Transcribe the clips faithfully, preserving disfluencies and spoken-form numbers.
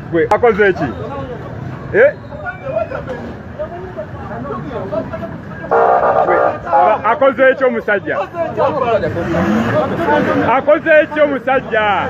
gwe akoze ki eh akoze ekyo omusajja akoze ekyo omusajja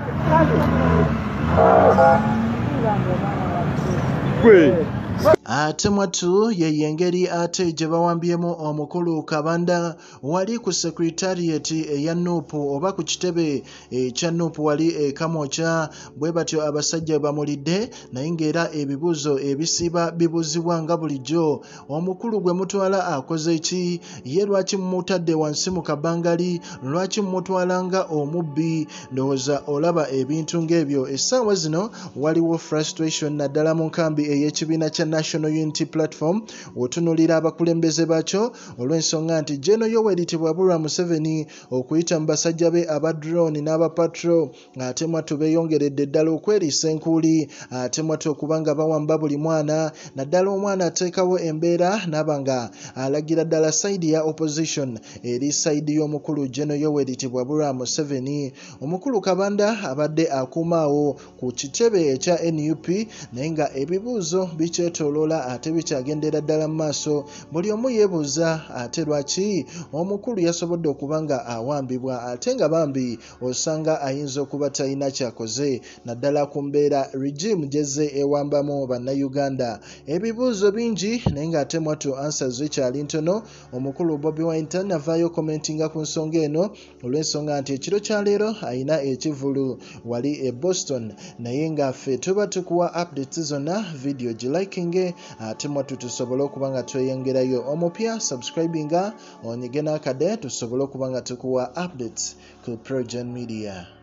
gwe ate mwatu ye engeri ate gye bawambyemu omukulu Kabanda wali ku secretariat eya Nup oba ku kitebe ekya Nup wali e kamwokya bwe batyo abasajja bamulidde naye ng'era ebibuuzo ebisiba bibuzibwa nga bulijjo omukulu gwe mutwala akoze ki ye lwaki mumutadde wansi mu kabangali lwaki mumutwala nga omubbi ndowooza olaba ebintu ng'ebyo essaawa zino waliwo frustration naddala mu nkambi ey'ekibiina kya National Unity Platform otunulira abakulembeze bakyo olw'ensonga nti General Yoweri Museveni okuyita mu basajja be aba drone n'aba patrol ate mwatu beeyongeredde ddala okweriisa enkuuli ate mwatu okubanga bawamba buli mwana naddala omwana ateekawo embeera n'aba nga alagira ddala sayidi ya opposition eri sayidi y'omukulu General Yoweri Museveni. Omukulu Kabanda abadde akuumaawo ku kitebe ekya N U P naye nga ebibuuzo bikyetooloola ate bikyagendera ddala mu maaso buli omu yeebuuza ate lwaki omukulu yasobodde okuba nga awambibwa ate nga bambi osanga ayinza okuba talina kyakoze naddala ku mbeera regime gyezze ewambamu bannayuganda. Ebibuuzo bingi naye ng'ate mwatu answers zikyali ntono. Omukulu Bobi Wine tanavaayo commentinga ku nsonga eno olw'ensonga nti ekiro kya leero ayina ekivulu wali e Boston naye nga ffe tuba tukuwa updates zonna video gilikinge ate mwatu tusobole okuba nga tweyongerayo omupya subscribinga onyige n'akade tusobole okuba nga tukuwa updates ku Progen Media.